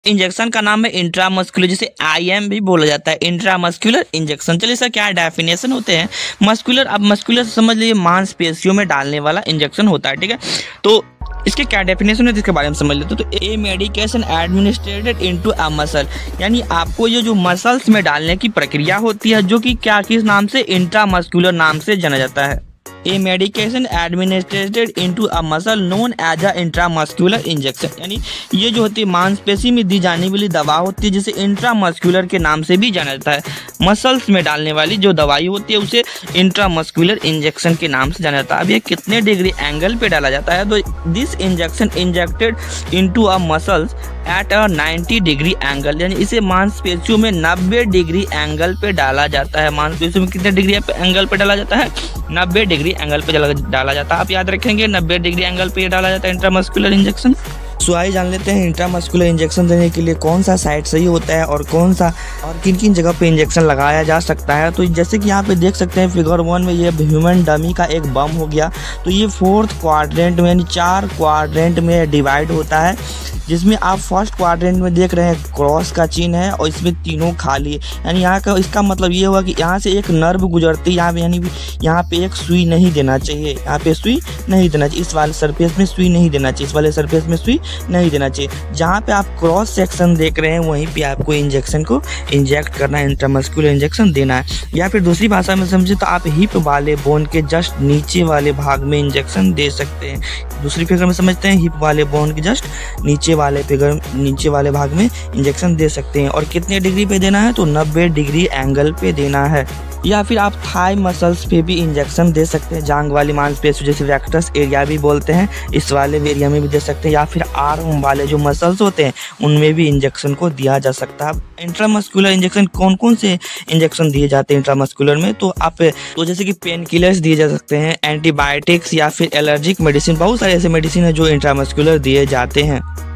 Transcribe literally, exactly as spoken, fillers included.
Injection का नाम है इंट्रामस्कुलर, जिसे आईएम भी बोला जाता है, इंट्रामस्कुलर इंजेक्शन। चलिए सर क्या डेफिनेशन होते हैं। मस्कुलर, अब मस्कुलर समझ लीजिए मांसपेशियों में डालने वाला इंजेक्शन होता है, ठीक है। तो इसके क्या डेफिनेशन है इसके बारे में समझ लेते हैं। तो a medication administered into a muscle, यानी आपको ये जो मसल्स में डालने की प्रक्रिया होती है, जो कि क्या किस नाम से, इंट्रामस्कुलर नाम से जाना जाता है। A medication administered into a muscle known as a intramuscular injection, यानी ये जो होती है मांसपेशी में दी जाने वाली दवा होती है, जिसे इंट्रामस्कुलर के नाम से भी जाना जाता है। मसल्स में डालने वाली जो दवाई होती है उसे इंट्रामस्कुलर इंजेक्शन के नाम से जाना जाता है। अब ये कितने डिग्री एंगल पे डाला जाता है, तो this injection injected into a muscles at a ninety degree angle, यानी इसे मांसपेशियों में नब्बे डिग्री एंगल पे डाला जाता है। मांसपेशियों में कितने डिग्री एंगल पे डाला जाता है, नब्बे डिग्री एंगल पे डाला जाता है। आप याद रखेंगे नब्बे डिग्री एंगल पे डाला जाता है इंट्रामस्कुलर इंजेक्शन। सो आइए जान लेते हैं इंट्रामस्कुलर इंजेक्शन देने के लिए कौन सा साइट सही होता है और कौन सा और किन किन जगह पे इंजेक्शन लगाया जा सकता है। तो जैसे कि यहाँ पे देख सकते हैं फिगर वन में, ये ह्यूमन डमी का एक बम हो गया। तो ये फोर्थ क्वाड्रेंट में यानी चार क्वाड्रेंट में डिवाइड होता है, जिसमें आप फर्स्ट क्वाड्रेंट में देख रहे हैं क्रॉस का चिन्ह है और इसमें तीनों खाली है। यानी यहाँ का इसका मतलब ये हुआ कि यहाँ से एक नर्व गुजरती है, यहाँ पे यानी यहाँ पे एक सुई नहीं देना चाहिए, यहाँ पे सुई नहीं देना चाहिए, इस वाले सरफेस में सुई नहीं देना चाहिए, इस वाले सरफेस में सुई नहीं देना चाहिए। जहाँ पे आप क्रॉस सेक्शन देख रहे हैं वहीं पे आपको इंजेक्शन को इंजेक्ट करना है, इंट्रामस्कुलर इंजेक्शन देना है। या फिर दूसरी भाषा में समझे तो आप हिप वाले बोन के जस्ट नीचे वाले भाग में इंजेक्शन दे सकते हैं। दूसरी फिगर में समझते हैं, हिप वाले बोन के जस्ट नीचे वाले फिगर नीचे वाले भाग में इंजेक्शन दे सकते हैं। और कितने डिग्री पे देना है, तो नब्बे डिग्री एंगल पे देना है। या फिर आप थाई मसल्स पे भी इंजेक्शन दे सकते हैं, जांग वाली मांसपेशी जिसे रेक्टस एरिया भी बोलते हैं, इस वाले एरिया में भी दे सकते हैं। या फिर आर्म वाले जो मसल्स होते हैं उनमें भी इंजेक्शन को दिया जा सकता है। इंट्रामस्कुलर इंजेक्शन कौन कौन से इंजेक्शन दिए जाते हैं इंट्रामस्कुलर में, तो आप तो जैसे कि पेन किलर्स दिए जा सकते हैं, एंटीबायोटिक्स या फिर एलर्जिक मेडिसिन, बहुत सारे ऐसे मेडिसिन है जो इंट्रामस्कुलर दिए जाते हैं।